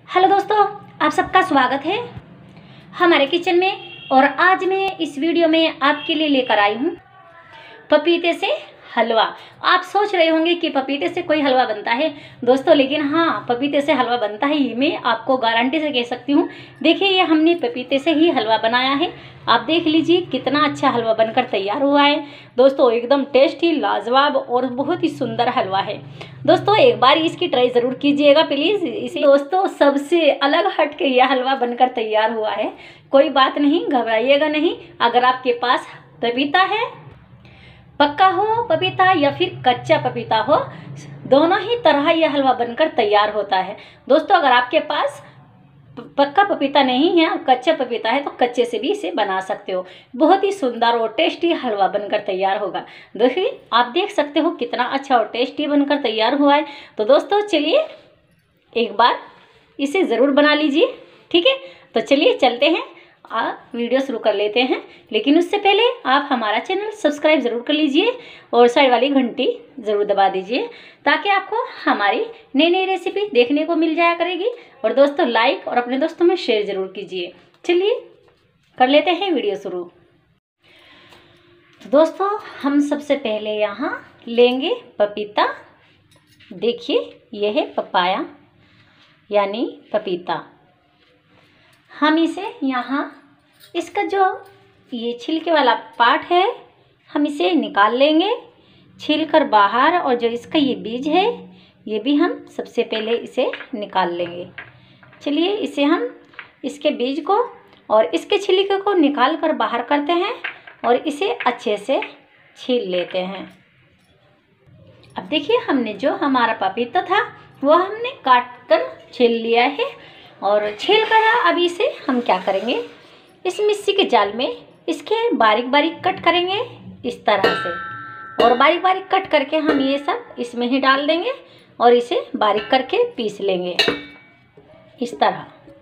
Hello दोस्तों, आप सबका स्वागत है हमारे किचन में। और आज मैं इस वीडियो में आपके लिए लेकर आई हूँ पपीते से हलवा। आप सोच रहे होंगे कि पपीते से कोई हलवा बनता है दोस्तों, लेकिन हाँ, पपीते से हलवा बनता है, ये मैं आपको गारंटी से कह सकती हूँ। देखिए, ये हमने पपीते से ही हलवा बनाया है। आप देख लीजिए कितना अच्छा हलवा बनकर तैयार हुआ है दोस्तों। एकदम टेस्टी, लाजवाब और बहुत ही सुंदर हलवा है दोस्तों। एक बार इसकी ट्राई ज़रूर कीजिएगा प्लीज़। इसे दोस्तों सबसे अलग हट के यह हलवा बनकर तैयार हुआ है। कोई बात नहीं, घबराइएगा नहीं। अगर आपके पास पपीता है, पक्का हो पपीता या फिर कच्चा पपीता हो, दोनों ही तरह यह हलवा बनकर तैयार होता है दोस्तों। अगर आपके पास पक्का पपीता नहीं है और कच्चा पपीता है तो कच्चे से भी इसे बना सकते हो। बहुत ही सुंदर और टेस्टी हलवा बनकर तैयार होगा। देखिए, आप देख सकते हो कितना अच्छा और टेस्टी बनकर तैयार हुआ है। तो दोस्तों चलिए एक बार इसे ज़रूर बना लीजिए, ठीक है। तो चलिए चलते हैं, आप वीडियो शुरू कर लेते हैं। लेकिन उससे पहले आप हमारा चैनल सब्सक्राइब ज़रूर कर लीजिए और साइड वाली घंटी ज़रूर दबा दीजिए, ताकि आपको हमारी नई नई रेसिपी देखने को मिल जाया करेगी। और दोस्तों लाइक और अपने दोस्तों में शेयर ज़रूर कीजिए। चलिए कर लेते हैं वीडियो शुरू। तो दोस्तों हम सबसे पहले यहाँ लेंगे पपीता। देखिए, यह है पपाया यानी पपीता। हम इसे यहाँ, इसका जो ये छिलके वाला पार्ट है, हम इसे निकाल लेंगे छील कर बाहर। और जो इसका ये बीज है, ये भी हम सबसे पहले इसे निकाल लेंगे। चलिए इसे हम, इसके बीज को और इसके छिलके को निकाल कर बाहर करते हैं और इसे अच्छे से छील लेते हैं। अब देखिए, हमने जो हमारा पपीता था वो हमने काट कर छील लिया है। और छील कर अब इसे हम क्या करेंगे, इस मिक्सी के जाल में इसके बारीक बारीक कट करेंगे इस तरह से। और बारीक बारीक कट करके हम ये सब इसमें ही डाल देंगे और इसे बारीक करके पीस लेंगे इस तरह।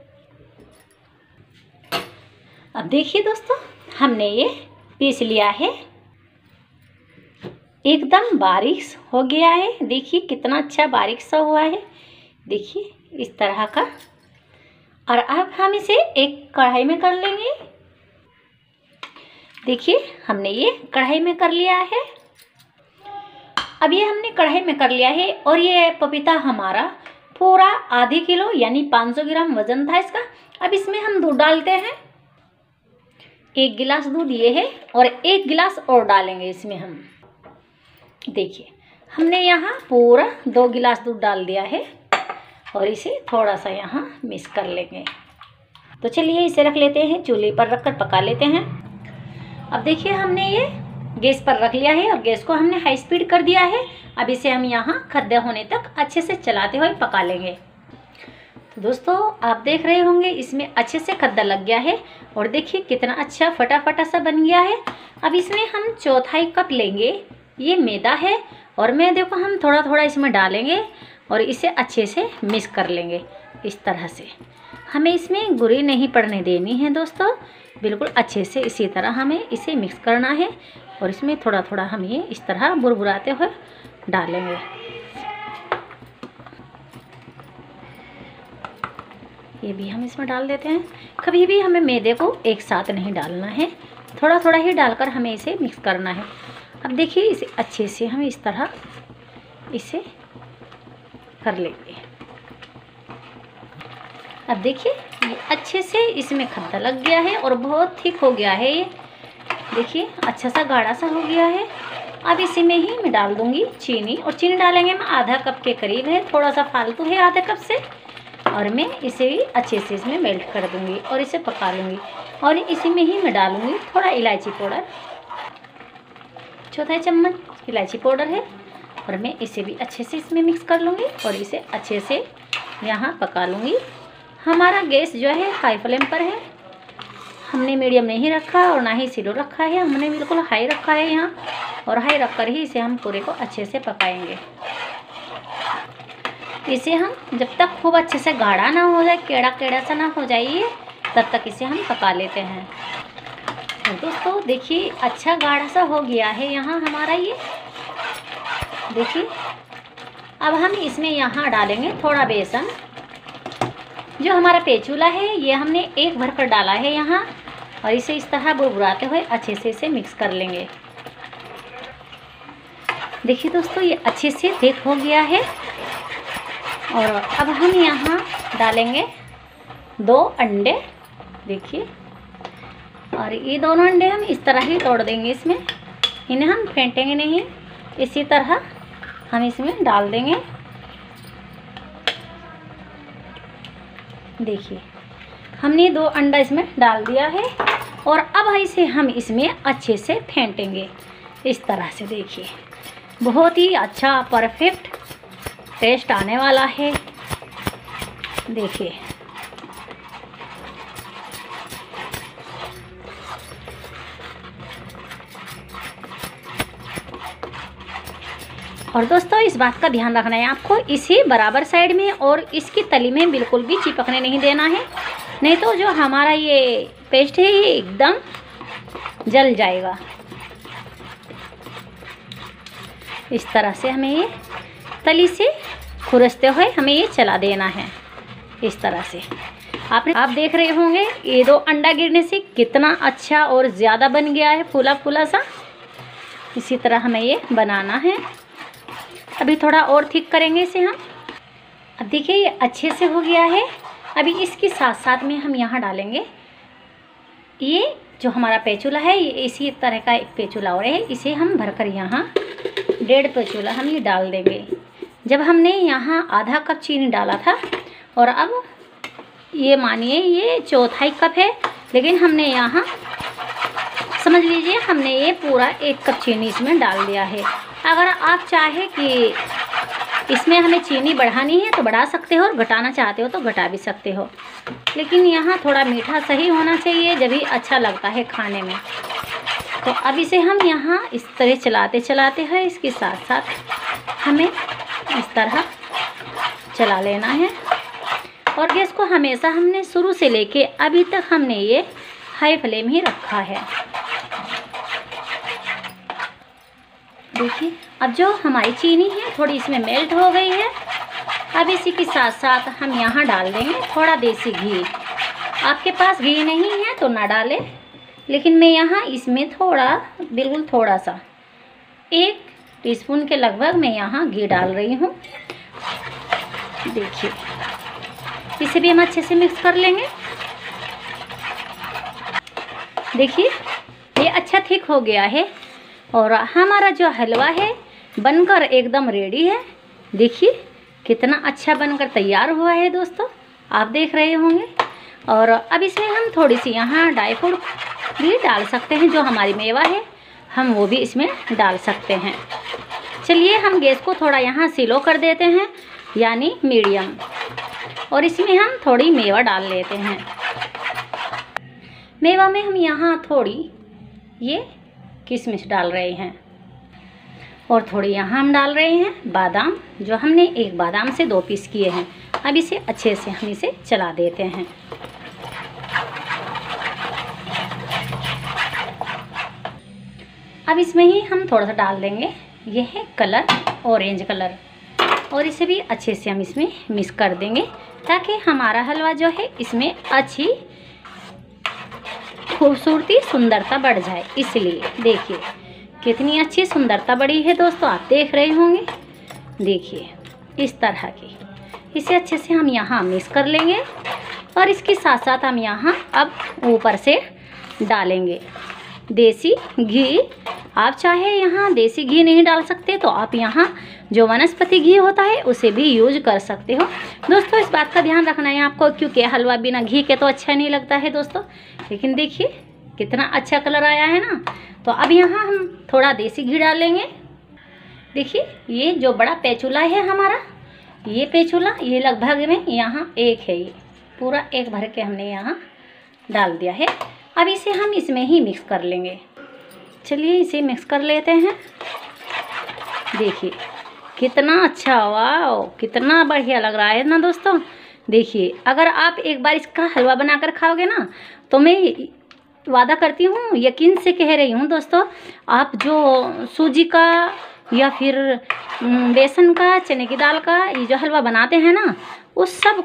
अब देखिए दोस्तों, हमने ये पीस लिया है, एकदम बारीक हो गया है। देखिए कितना अच्छा बारीक सा हुआ है, देखिए इस तरह का। और अब हम इसे एक कढ़ाई में कर लेंगे। देखिए, हमने ये कढ़ाई में कर लिया है। अब ये हमने कढ़ाई में कर लिया है और ये पपीता हमारा पूरा आधे किलो यानी 500 ग्राम वजन था इसका। अब इसमें हम दूध डालते हैं। 1 गिलास दूध ये है और 1 गिलास और डालेंगे इसमें हम। देखिए, हमने यहाँ पूरा 2 गिलास दूध डाल दिया है और इसे थोड़ा सा यहाँ मिक्स कर लेंगे। तो चलिए इसे रख लेते हैं, चूल्हे पर रखकर पका लेते हैं। अब देखिए, हमने ये गैस पर रख लिया है और गैस को हमने हाई स्पीड कर दिया है। अब इसे हम यहाँ खद्दे होने तक अच्छे से चलाते हुए पका लेंगे। तो दोस्तों आप देख रहे होंगे इसमें अच्छे से खद्दा लग गया है और देखिए कितना अच्छा फटाफटा सा बन गया है। अब इसमें हम 1/4 कप लेंगे, ये मैदा है और मैदे को हम थोड़ा थोड़ा इसमें डालेंगे और इसे अच्छे से मिक्स कर लेंगे इस तरह से। हमें इसमें गुरी नहीं पड़ने देनी है दोस्तों, बिल्कुल अच्छे से इसी तरह हमें इसे मिक्स करना है। और इसमें थोड़ा थोड़ा हम ये इस तरह बुरबुराते हुए डालेंगे। ये भी हम इसमें डाल देते हैं। कभी भी हमें मैदे को एक साथ नहीं डालना है, थोड़ा थोड़ा ही डालकर हमें इसे मिक्स करना है। अब देखिए, इसे अच्छे से हम इस तरह इसे कर लेंगे। अब देखिए, ये अच्छे से इसमें खद्दा लग गया है और बहुत थिक हो गया है। ये देखिए अच्छा सा गाढ़ा सा हो गया है। अब इसी में ही मैं डाल दूंगी चीनी, और चीनी डालेंगे हम आधा कप के करीब है, थोड़ा सा फालतू है आधे कप से। और मैं इसे भी अच्छे से इसमें मेल्ट कर दूंगी और इसे पका लूँगी। और इसी में ही मैं डालूँगी थोड़ा इलायची पाउडर, 1/4 चम्मच इलायची पाउडर है। और मैं इसे भी अच्छे से इसमें मिक्स कर लूँगी और इसे अच्छे से यहाँ पका लूँगी। हमारा गैस जो है हाई फ्लेम पर है, हमने मीडियम नहीं रखा और ना ही स्लो रखा है, हमने बिल्कुल हाई रखा है यहाँ। और हाई रखकर ही इसे हम पूरे को अच्छे से पकाएंगे। इसे हम जब तक खूब अच्छे से गाढ़ा ना हो जाए, केड़ा केड़ा सा ना हो जाए, तब तक इसे हम पका लेते हैं। तो दोस्तों देखिए अच्छा गाढ़ा सा हो गया है यहाँ हमारा ये। देखिए, अब हम इसमें यहाँ डालेंगे थोड़ा बेसन जो हमारा पेचूला है ये हमने एक भर कर डाला है यहाँ, और इसे इस तरह बुरबुराते हुए अच्छे से इसे मिक्स कर लेंगे। देखिए दोस्तों, ये अच्छे से थिक हो गया है। और अब हम यहाँ डालेंगे 2 अंडे। देखिए, और ये दोनों अंडे हम इस तरह ही तोड़ देंगे इसमें, इन्हें हम फेंटेंगे नहीं, इसी तरह हम इसमें डाल देंगे। देखिए, हमने 2 अंडा इसमें डाल दिया है, और अब इसे हम इसमें अच्छे से फेंटेंगे इस तरह से। देखिए, बहुत ही अच्छा परफेक्ट टेस्ट आने वाला है। देखिए, और दोस्तों इस बात का ध्यान रखना है आपको, इसे बराबर साइड में और इसकी तली में बिल्कुल भी चिपकने नहीं देना है, नहीं तो जो हमारा ये पेस्ट है ये एकदम जल जाएगा। इस तरह से हमें ये तली से खुरसते हुए हमें ये चला देना है। इस तरह से आप देख रहे होंगे ये 2 अंडा गिरने से कितना अच्छा और ज़्यादा बन गया है, फूला फूला सा। इसी तरह हमें ये बनाना है। अभी थोड़ा और थिक करेंगे इसे हम। अब देखिए, ये अच्छे से हो गया है। अभी इसके साथ साथ में हम यहाँ डालेंगे, ये जो हमारा पेचूला है ये इसी तरह का एक पेचूला और है, इसे हम भरकर यहाँ 1.5 पेचूला हम ये डाल देंगे। जब हमने यहाँ आधा कप चीनी डाला था, और अब ये मानिए ये 1/4 कप है, लेकिन हमने यहाँ समझ लीजिए हमने ये पूरा 1 कप चीनी इसमें डाल दिया है। अगर आप चाहे कि इसमें हमें चीनी बढ़ानी है तो बढ़ा सकते हो, और घटाना चाहते हो तो घटा भी सकते हो, लेकिन यहाँ थोड़ा मीठा सही होना चाहिए, जब भी अच्छा लगता है खाने में। तो अब इसे हम यहाँ इस तरह चलाते चलाते हैं, इसके साथ साथ हमें इस तरह चला लेना है। और गैस को हमेशा हमने शुरू से लेके अभी तक हमने ये हाई फ्लेम ही रखा है। देखिए, अब जो हमारी चीनी है थोड़ी इसमें मेल्ट हो गई है। अब इसी के साथ साथ हम यहाँ डाल देंगे थोड़ा देसी घी। आपके पास घी नहीं है तो ना डालें, लेकिन मैं यहाँ इसमें थोड़ा, बिल्कुल थोड़ा सा 1 टीस्पून के लगभग मैं यहाँ घी डाल रही हूँ। देखिए, इसे भी हम अच्छे से मिक्स कर लेंगे। देखिए, ये अच्छा थिक हो गया है, और हमारा जो हलवा है बनकर एकदम रेडी है। देखिए कितना अच्छा बनकर तैयार हुआ है दोस्तों, आप देख रहे होंगे। और अब इसमें हम थोड़ी सी यहाँ ड्राई फ्रूट भी डाल सकते हैं, जो हमारी मेवा है हम वो भी इसमें डाल सकते हैं। चलिए हम गैस को थोड़ा यहाँ स्लो कर देते हैं, यानी मीडियम, और इसमें हम थोड़ी मेवा डाल लेते हैं। मेवा में हम यहाँ थोड़ी ये किशमिश डाल रहे हैं, और थोड़ी यहाँ हम डाल रहे हैं बादाम, जो हमने 1 बादाम से 2 पीस किए हैं। अब इसे अच्छे से हम इसे चला देते हैं। अब इसमें ही हम थोड़ा सा डाल देंगे, ये है कलर, ऑरेंज कलर, और इसे भी अच्छे से हम इसमें मिक्स कर देंगे, ताकि हमारा हलवा जो है इसमें अच्छी खूबसूरती सुंदरता बढ़ जाए। इसलिए देखिए कितनी अच्छी सुंदरता बढ़ी है दोस्तों, आप देख रहे होंगे। देखिए इस तरह की, इसे अच्छे से हम यहाँ मिक्स कर लेंगे, और इसके साथ साथ हम यहाँ अब ऊपर से डालेंगे देसी घी। आप चाहे यहाँ देसी घी नहीं डाल सकते तो आप यहाँ जो वनस्पति घी होता है उसे भी यूज कर सकते हो दोस्तों। इस बात का ध्यान रखना है आपको, क्योंकि हलवा बिना घी के तो अच्छा नहीं लगता है दोस्तों। लेकिन देखिए कितना अच्छा कलर आया है ना। तो अब यहाँ हम थोड़ा देसी घी डालेंगे। देखिए ये जो बड़ा पेचूला है हमारा, ये पेचूला ये लगभग में यहाँ 1 है, ये पूरा 1 भर के हमने यहाँ डाल दिया है। अब इसे हम इसमें ही मिक्स कर लेंगे। चलिए इसे मिक्स कर लेते हैं। देखिए कितना अच्छा, वाह कितना बढ़िया लग रहा है ना दोस्तों। देखिए अगर आप एक बार इसका हलवा बनाकर खाओगे ना, तो मैं वादा करती हूँ, यकीन से कह रही हूँ दोस्तों, आप जो सूजी का या फिर बेसन का, चने की दाल का ये जो हलवा बनाते हैं ना, उस सब को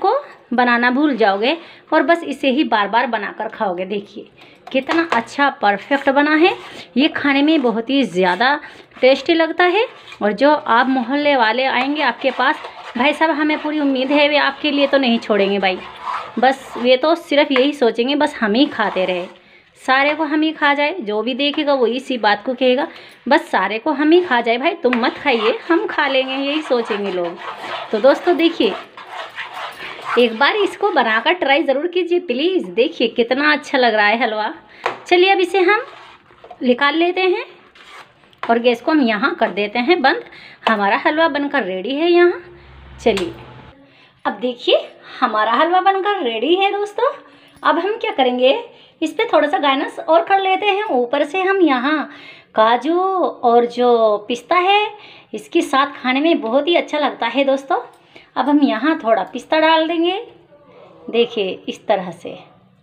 बनाना भूल जाओगे और बस इसे ही बार बार बनाकर खाओगे। देखिए कितना अच्छा परफेक्ट बना है। ये खाने में बहुत ही ज़्यादा टेस्टी लगता है। और जो आप मोहल्ले वाले आएंगे आपके पास, भाई साहब हमें पूरी उम्मीद है वे आपके लिए तो नहीं छोड़ेंगे भाई। बस वे तो सिर्फ यही सोचेंगे बस हम ही खाते रहे, सारे को हम ही खा जाए। जो भी देखेगा वो इसी बात को कहेगा बस सारे को हम ही खा जाए, भाई तुम मत खाइए हम खा लेंगे, यही सोचेंगे लोग। तो दोस्तों देखिए एक बार इसको बनाकर ट्राई ज़रूर कीजिए प्लीज़। देखिए कितना अच्छा लग रहा है हलवा। चलिए अब इसे हम निकाल लेते हैं और गैस को हम यहाँ कर देते हैं बंद। हमारा हलवा बनकर रेडी है यहाँ। चलिए अब देखिए हमारा हलवा बनकर रेडी है दोस्तों। अब हम क्या करेंगे, इस पर थोड़ा सा गार्निश और कर लेते हैं। ऊपर से हम यहाँ काजू और जो पिस्ता है इसके साथ खाने में बहुत ही अच्छा लगता है दोस्तों। अब हम यहाँ थोड़ा पिस्ता डाल देंगे, देखिए इस तरह से।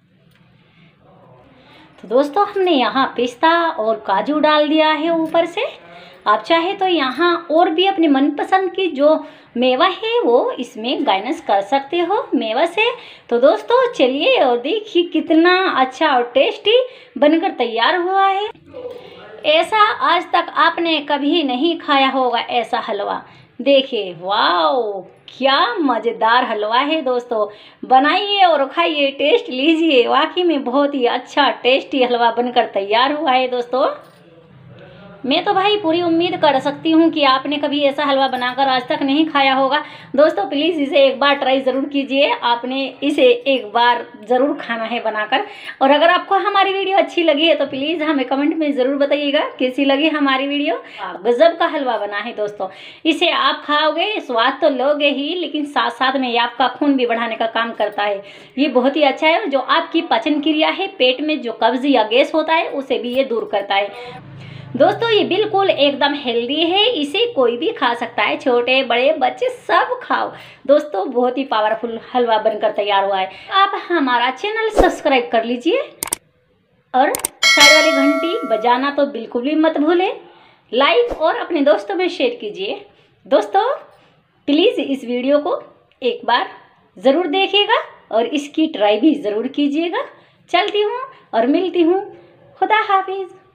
तो दोस्तों हमने यहाँ पिस्ता और काजू डाल दिया है ऊपर से। आप चाहे तो यहाँ और भी अपने मनपसंद की जो मेवा है वो इसमें गार्निश कर सकते हो मेवा से। तो दोस्तों चलिए और देखिए कितना अच्छा और टेस्टी बनकर तैयार हुआ है। ऐसा आज तक आपने कभी नहीं खाया होगा ऐसा हलवा। देखिए वाओ क्या मज़ेदार हलवा है दोस्तों। बनाइए और खाइए, टेस्ट लीजिए। वाकई में बहुत ही अच्छा टेस्टी हलवा बनकर तैयार हुआ है दोस्तों। मैं तो भाई पूरी उम्मीद कर सकती हूँ कि आपने कभी ऐसा हलवा बनाकर आज तक नहीं खाया होगा। दोस्तों प्लीज़ इसे एक बार ट्राई ज़रूर कीजिए। आपने इसे एक बार ज़रूर खाना है बनाकर। और अगर आपको हमारी वीडियो अच्छी लगी है तो प्लीज़ हमें कमेंट में ज़रूर बताइएगा कैसी लगी हमारी वीडियो। गजब का हलवा बना है दोस्तों। इसे आप खाओगे स्वाद तो लोगे ही, लेकिन साथ साथ में ये आपका खून भी बढ़ाने का काम करता है। ये बहुत ही अच्छा है। जो आपकी पाचन क्रिया है, पेट में जो कब्ज या गैस होता है उसे भी ये दूर करता है दोस्तों। ये बिल्कुल एकदम हेल्दी है, इसे कोई भी खा सकता है, छोटे बड़े बच्चे सब खाओ दोस्तों। बहुत ही पावरफुल हलवा बनकर तैयार हुआ है। आप हमारा चैनल सब्सक्राइब कर लीजिए और साइड वाली घंटी बजाना तो बिल्कुल भी मत भूलें। लाइक और अपने दोस्तों में शेयर कीजिए। दोस्तों प्लीज़ इस वीडियो को एक बार ज़रूर देखिएगा और इसकी ट्राई भी ज़रूर कीजिएगा। चलती हूँ और मिलती हूँ। खुदा हाफिज़।